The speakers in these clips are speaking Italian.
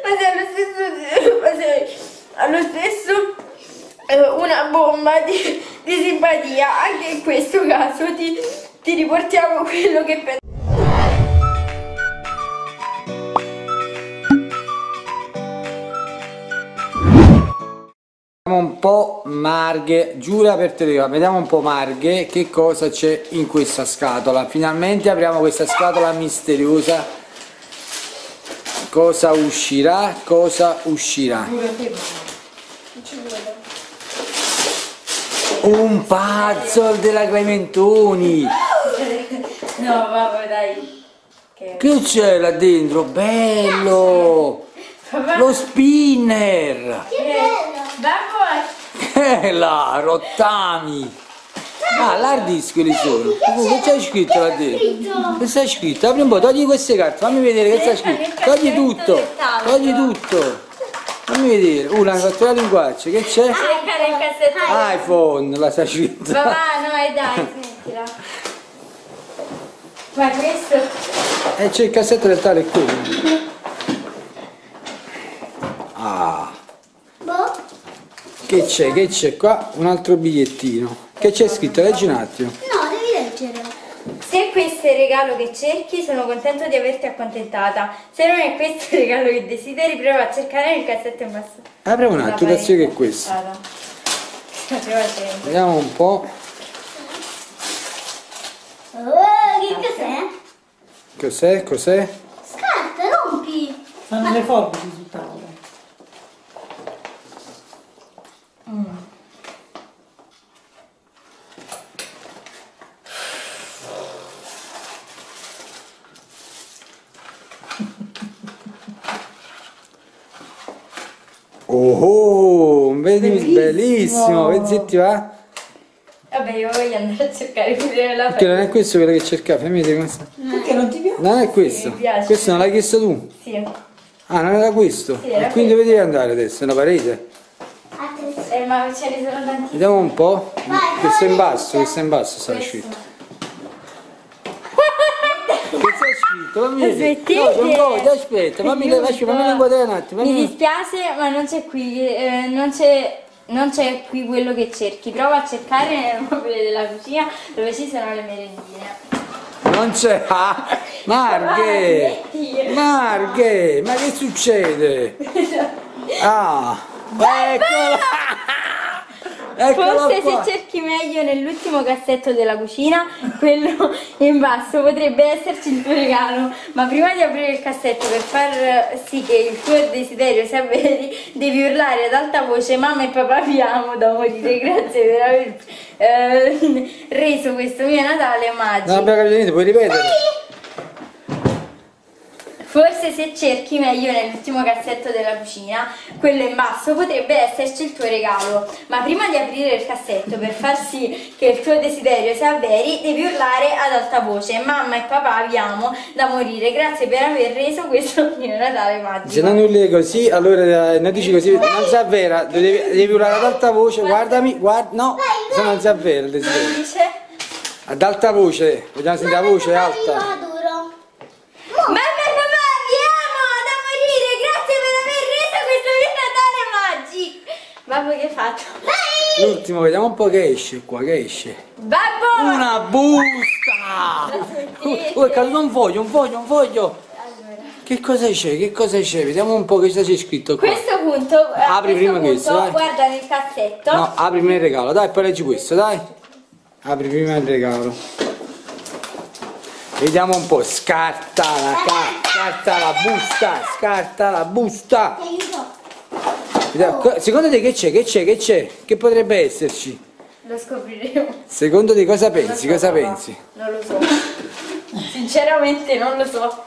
allo stesso una bomba di simpatia. Anche in questo caso ti riportiamo quello che pensi. Vediamo un po' Marghe, giura per te, vediamo un po' Marghe che cosa c'è in questa scatola. Finalmente apriamo questa scatola misteriosa. Cosa uscirà? Cosa uscirà? Un puzzle della Clementoni. No, vabbè, dai. Che c'è là dentro? Bello! Lo spinner! Che là, rottami! Ah, l'hard disk quelli sono. Che c'è scritto là dentro? Che c'è scritto? Apri un po', togli queste carte, fammi vedere che c'è scritto. Togli tutto, togli tutto. Fammi vedere. Una fattura linguaccia, che c'è? iPhone, la sa scritto. Papà, no, dai, smettila. Ma questo? C'è il cassetto del tale qui. Ah. Che c'è? Che c'è qua? Un altro bigliettino. Che c'è scritto? Leggi un attimo. No, devi leggere. Se questo è il regalo che cerchi, sono contento di averti accontentata. Se non è questo il regalo che desideri, prova a cercare nel cassetto in basso. Apriamo un attimo, adesso che è questo. Vediamo un po'. Che cos'è? Cos'è? Cos'è? Scarta, rompi! Stanno le forbici sul tavolo. Oh, vedi, bellissimo, vedi se ti va? Vabbè, io voglio andare a cercare pure la Perché non è questo quello che cercavi, fammi vedere come sta. Perché non ti piace? Non è questo. mi piace. Questo non l'hai chiesto tu? Sì. Ah, non era questo? Sì, era E quindi dove devi andare adesso? Nella parete? Ma ce ne sono tanti. Vediamo un po'. Questo è in basso, questo è in basso sarà scritto. Che c'è scritto? Fammi vedere. No, non voglio, aspetta, fammi inquadrare un attimo. Mi dispiace, ma non c'è qui, non c'è qui quello che cerchi. Prova a cercare nel mobile della cucina dove ci sono le merendine. Non c'è. Ah, Marghe! Marghe! Ma che succede? Ah! Eccola! Eccolo Forse qua. se cerchi meglio nell'ultimo cassetto della cucina, quello in basso, potrebbe esserci il tuo regalo. Ma prima di aprire il cassetto, per far sì che il tuo desiderio si avveri, devi urlare ad alta voce: mamma e papà vi amo da morire, grazie per aver reso questo mio Natale magico. Non abbiamo capito niente, puoi ripetere? Forse se cerchi meglio nell'ultimo cassetto della cucina, quello in basso, potrebbe esserci il tuo regalo. Ma prima di aprire il cassetto, per far sì che il tuo desiderio si avveri, devi urlare ad alta voce: mamma e papà vi amo da morire, grazie per aver reso questo mio Natale magico. Se non urli così, allora non dici così, non si avvera, devi urlare ad alta voce, guardami, no, se non si avvera il desiderio. Dice? Ad alta voce, vogliamo sentire la voce alta. Mamma e papà vi amo da morire, grazie per aver reso questo mio Natale magico. Babbo, che hai fatto? L'ultimo, vediamo un po' che esce qua, che esce. Babbo! Una busta! Oh, è caduto un foglio, un foglio, un foglio. Che cosa c'è? Che cosa c'è? Vediamo un po' che cosa c'è scritto qua. Questo punto, Apri prima questo, dai. Guarda nel cassetto. No, apri prima il regalo, dai, poi leggi questo, dai. Apri prima il regalo. Vediamo un po', scarta la busta, scarta la busta. Vediamo, secondo te che c'è? Che c'è? Che c'è? Che potrebbe esserci? Lo scopriremo. Secondo te cosa pensi? Cosa pensi? Non lo so. Sinceramente non lo so.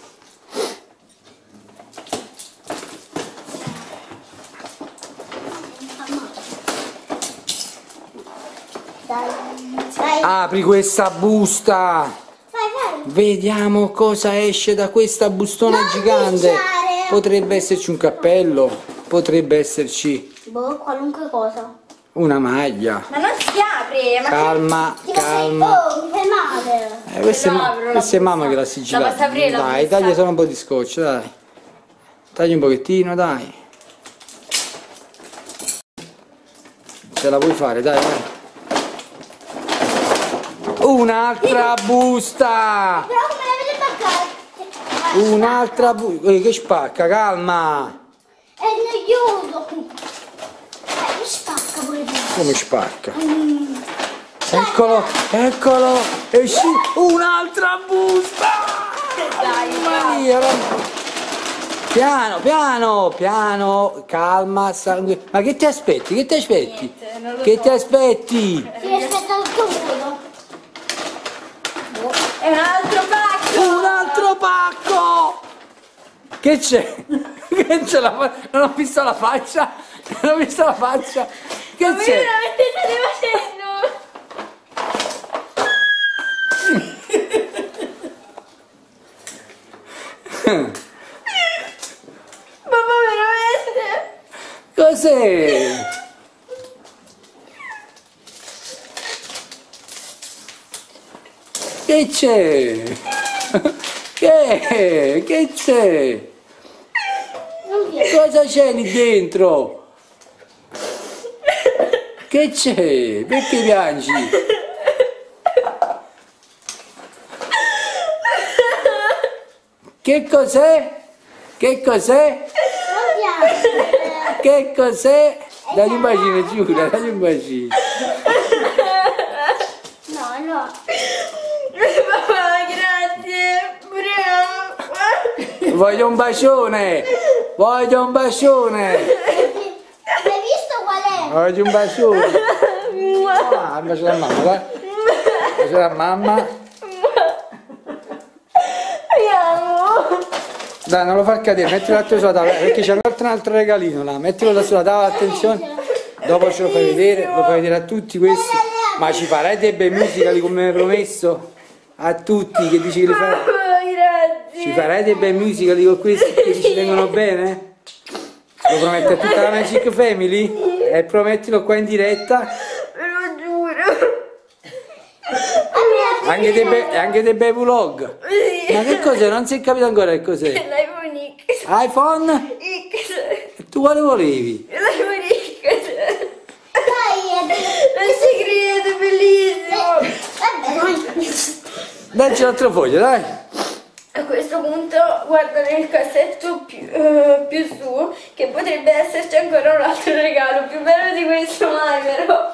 Apri questa busta. Vediamo cosa esce da questa bustona gigante. Potrebbe esserci un cappello, potrebbe esserci Qualunque cosa. una maglia. Ma non si apre. Ma Calma, calma. mi fai male. Questa è mamma che l'ha sigillata. La posso aprire la Dai, busta? tagli solo un po' di scotch, dai. Tagli un pochettino, dai. Ce la puoi fare, dai, dai. Un'altra busta! Però come la vedi spaccare? Un'altra busta. Che spacca, calma! È noioso. Mi spacca pure tu. Come spacca? Eccolo, eccolo! Esci! Un'altra busta! Dai, Mamma mia, piano, piano, piano, calma, sangue. Ma che ti aspetti? Che ti aspetti? Niente, non lo Che so. ti aspetti? Si aspetta tutto vuoto. È un altro pacco! Un altro pacco! Che c'è? Che c'è la faccia? Non ho visto la faccia! Non ho visto la faccia! Che Ma voi c'è? veramente state facendo? Mamma veramente? Cos'è? Che c'è? Che c'è? Non piace. Cosa c'è lì dentro? Che c'è? Perché piangi? Che cos'è? Che cos'è? Non piace. Che cos'è? Dagli un bacino, Giulia, dagli un bacino. No, no. Papà, grazie! Bravo! Voglio un bacione! Voglio un bacione! Hai visto qual è? Voglio un bacione! Ah, un bacio da mamma, dai! Un bacio da mamma! Ti amo! Dai, non lo far cadere, mettilo là sulla tavola, perché c'è un altro regalino là, mettilo là sulla tavola, attenzione! Dopo ce lo fai vedere a tutti questi. Ma ci farai dei bei musicali come mi hai promesso? A tutti che dici che li farai? Grazie! Ci farai dei bei musicali con questi che ci vengono bene? Lo prometti a tutta la Magic Family? E promettilo qua in diretta? Ve lo giuro! Anche dei bei vlog? Sì. Ma che cos'è? Non si è capito ancora che cos'è? L'iPhone X! iPhone? X! E tu quale volevi? L'iPhone X! Dai, Non ci credo, è bellissimo! vabbè. Dacci l'altro foglio, dai! A questo punto guardo nel cassetto più su che potrebbe esserci ancora un altro regalo più bello di questo mai però.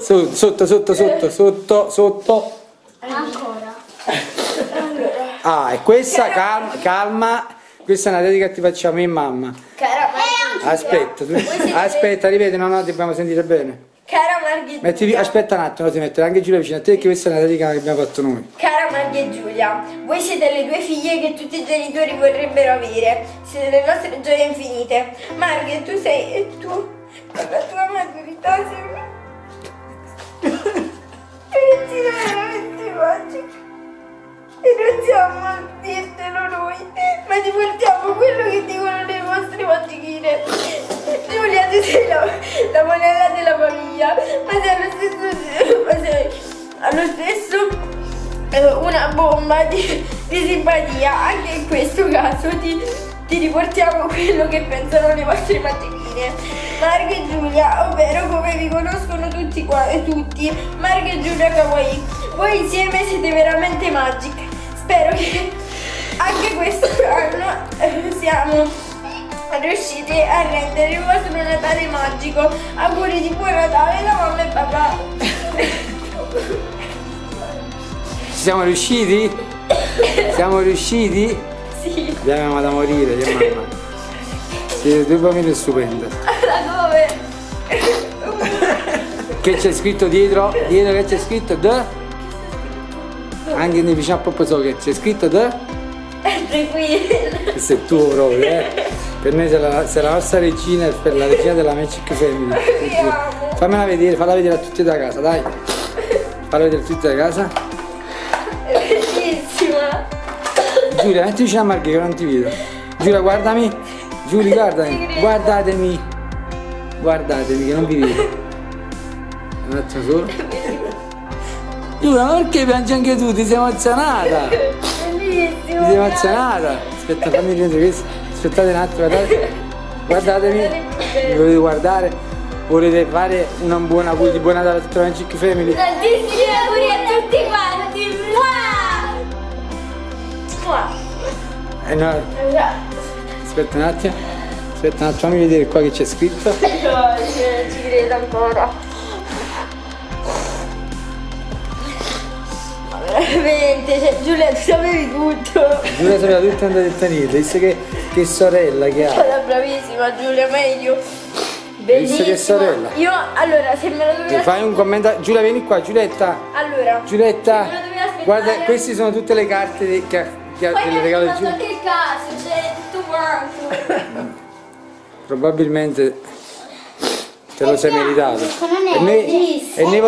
Sotto. Ancora. Ah, e questa, calma, questa è una dedica che ti facciamo in mamma. Cara Aspetta, aspetta, ripeti, no, dobbiamo sentire bene. Cara Marghe Aspetta un attimo, ti mettere anche Giulia vicino a te, che questa è una dedica che abbiamo fatto noi. Cara Marghe e Giulia, voi siete le due figlie che tutti i genitori vorrebbero avere. Siete le nostre gioie infinite. Marghe, tu sei e tu, con la tua maturità sei veramente magica. E non siamo a dirtelo noi, ma ti portiamo quello che dicono le vostre mattichine. Giulia, tu sei la monella della famiglia, ma sei allo stesso una bomba di simpatia. Anche in questo caso ti riportiamo quello che pensano le vostre mattichine. Marghe e Giulia, ovvero come vi conoscono tutti, Marghe e Giulia Kawaii. Voi insieme siete veramente magic. Spero che anche questo anno siamo riusciti a rendere il vostro Natale magico. Auguri di buon Natale da mamma e papà. Ci siamo riusciti? Siamo riusciti? Sì. Andiamo da morire, che mamma. Siete due bambini stupende. Da dove? Che c'è scritto dietro? Dietro che c'è scritto the? Anche nei vicino a proprio so che c'è scritto the? È qui. Questo è tuo proprio, Per noi sei la nostra regina, per la regina della Magic Family. Vi amo. Fammela vedere, falla vedere a tutti da casa, dai. Falla vedere a tutti da casa. È bellissima. Giulia, metti vicino a Marghe che non ti vedo. Giulia, guardami. Giulia, guardami. Guardatemi. Guardatemi che non vi vedo. Un attimo solo. Giulia, ma perché piangi anche tu? Ti sei emozionata? Ti Bellissimo. sei emozionata? Aspetta, fammi riprendere questo. aspettate un attimo, guardatemi, mi volete guardare? Volete fare una buona auguri di buon Natale a tutta la Magic Family? Tantissimi auguri a tutti quanti! Mua! No. Aspetta un attimo, fammi vedere qua che c'è scritto. No, ci credo ancora. Ma veramente, cioè, Giulia, tu sapevi tutto. Giulia sapeva tutto, andare a tenere, visto che sorella che ha. Era bravissima Giulia, meglio. Bellissimo. Che sorella. Io, allora, se me lo dovessi... Fai un commento. Giulia, vieni qua, Giulietta. Allora, Giulietta, se me lo dovevi aspettare... guarda, queste sono tutte le carte che Poi le mi regalo ha fatto Giulia. anche il caso, c'è tutto quanto. Probabilmente te lo sei meritato. Non è E noi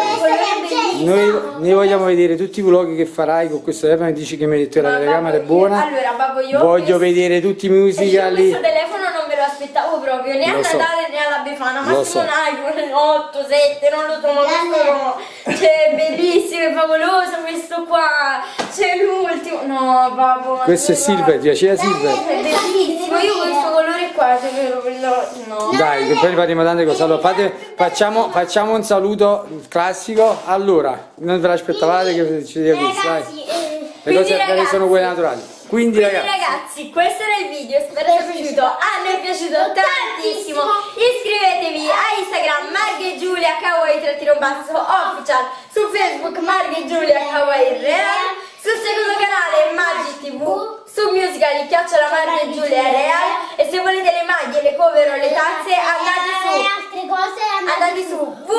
vogliamo vedere tutti i vlog che farai con questo telefono e dici che mi hai detto che la telecamera è buona. Allora, babbo, io voglio vedere tutti i io musicali. questo telefono non me lo aspettavo proprio né a Lo so. Natale né alla Befana, Lo ma so. un iPhone 8, 7, non lo so, ma questo no. Cioè, bellissimo, è favoloso questo qua. C'è l'ultimo. No, babbo, ma Questo è dove Silver, ti piaceva Silver? va? È bellissimo, io questo colore qua, se me lo prendo. No. Dai, che poi faremo tante cose. Allora, facciamo un saluto classico. Allora, non ve l'aspettavate che ci sia questo, dai. Ragazzi, Le cose Quindi, che sono quelle naturali. Quindi ragazzi, ragazzi, questo era il video, spero sia piaciuto. A me è piaciuto tantissimo. Iscrivetevi a Instagram Marghe Giulia _official, su Facebook Marghe Giulia Real, sul secondo canale Magic TV, su Musical @Marghe Giulia Real, e se volete le maglie, le cover o le tazze altre cose andate su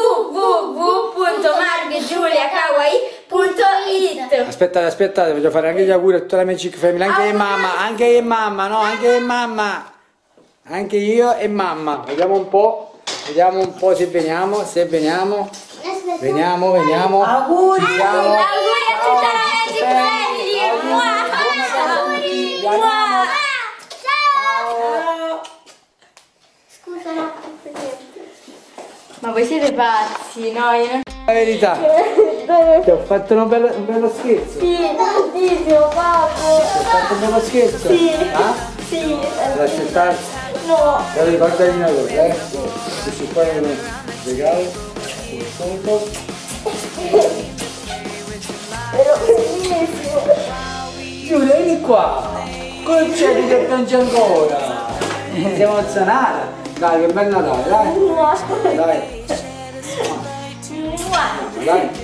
www.marghegiuliakawaii.it. aspettate, voglio fare anche gli auguri a tutta la Magic Family, anche mamma, no, anche mamma. Anche io e mamma. Vediamo un po' se veniamo. Veniamo. Auguri. Ci siamo. Auguri a tutta la Magic Family. Mua. Ciao! Scusa, no. Ma voi siete pazzi, no? Io non... La verità, ti ho fatto un bello scherzo. Sì, tantissimo, babbo. Ti ho fatto un bello scherzo. Sì. Ah? Sì. L'aspettate? No. Allora ricordati una cosa, questo qua è un regalo, un punto. Ero bellissimo. Giulia, vieni qua! Come c'è di che piangi ancora? Siamo emozionata! Dai, che bel Natale, dai! Mua. Dai! Mua. Dai!